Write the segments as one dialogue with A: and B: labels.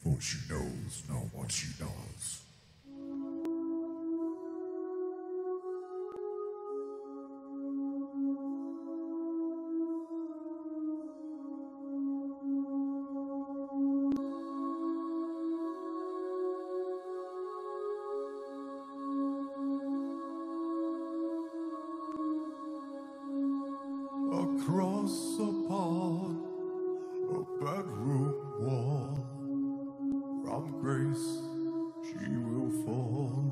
A: for she knows not what she does. Across upon a bedroom wall, from grace she will fall.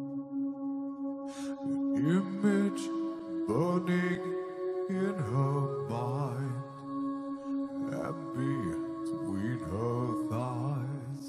A: An image burning in her mind, and between her thighs.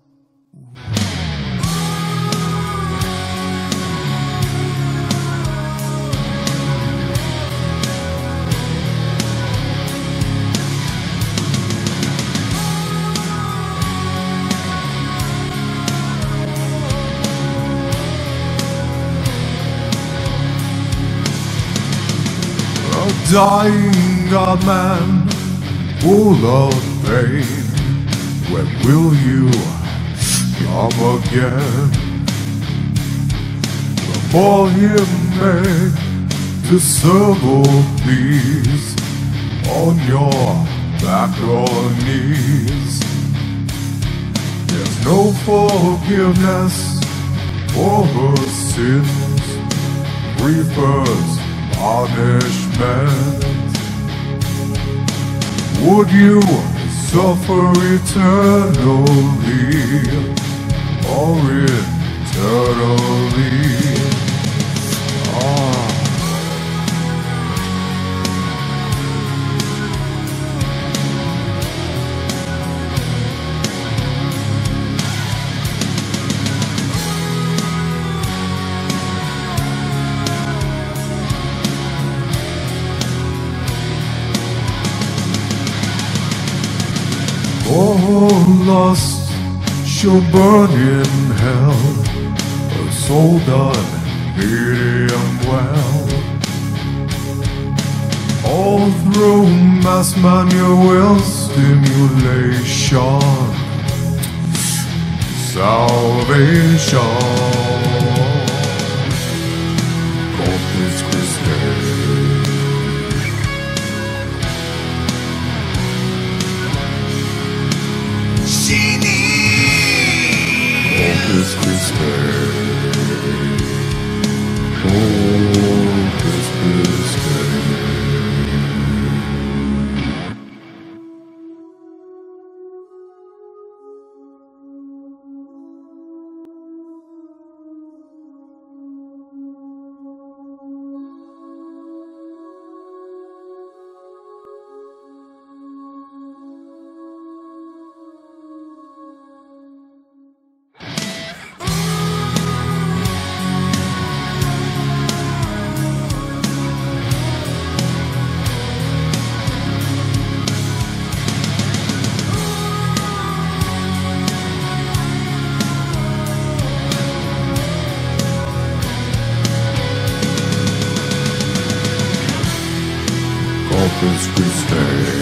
A: A dying God man, full of pain, when will you come again? For him made to serve all peace, on your back or knees. There's no forgiveness for her sins, reapers punishment. Would you suffer eternally or eternally? All lust shall burn in hell, a soul done medium well. All through mass manual stimulation, salvation. Corpus Christi. Corpus Christi. Corpus Christi. Corpus Christi.